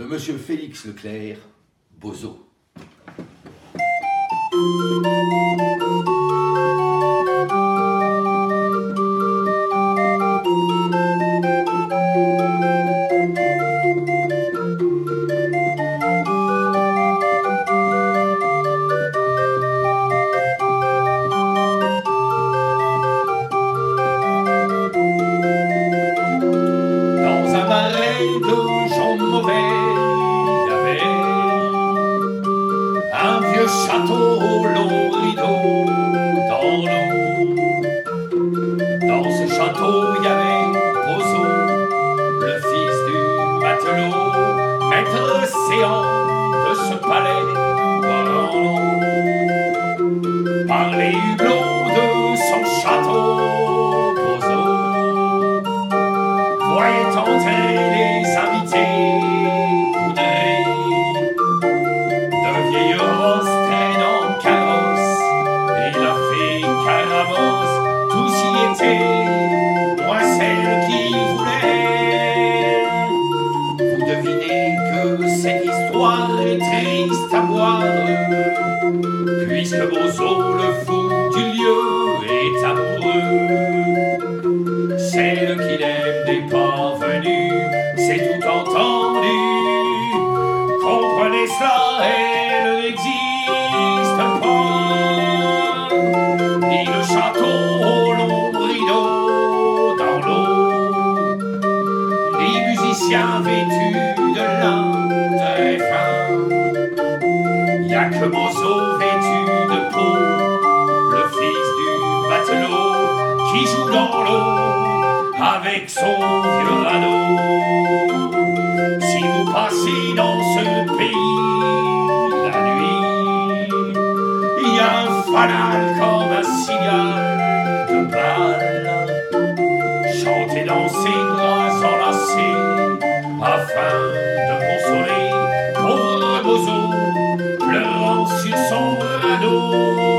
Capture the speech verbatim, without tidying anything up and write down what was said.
de Monsieur Félix Leclerc, Bozo. De gens mauvais, il y avait un vieux château au long rideau dans l'eau. Dans ce château, il y avait Bozo, le fils du matelot, maître séant de ce palais dans l'eau. Par les hublots de son château, Bozo voyait entrer les invités poudrés de vieilles roses traînant carrosse et la fée Carabosse, tous y étaient, moi celle qui voulait. Vous devinez que cette histoire est triste à boire, puisque Bozo, le fou du lieu, est amoureux. Celle qu'il aime n'est pas venue, c'est tout entendu. Comprenez cela, elle n'existe pas. Ni le château au long rideau dans l'eau, ni musiciens vêtus de lin très fin. Y'a que Bozo vêtu de peau, le fils du matelot, qui joue dans l'eau avec son vieux radeau. Si vous passez dans ce pays la nuit, il y a un fanal comme un cigale de balle. Chantez dans ses bras enlacés afin de consoler pauvre Bozo pleurant sur son radeau.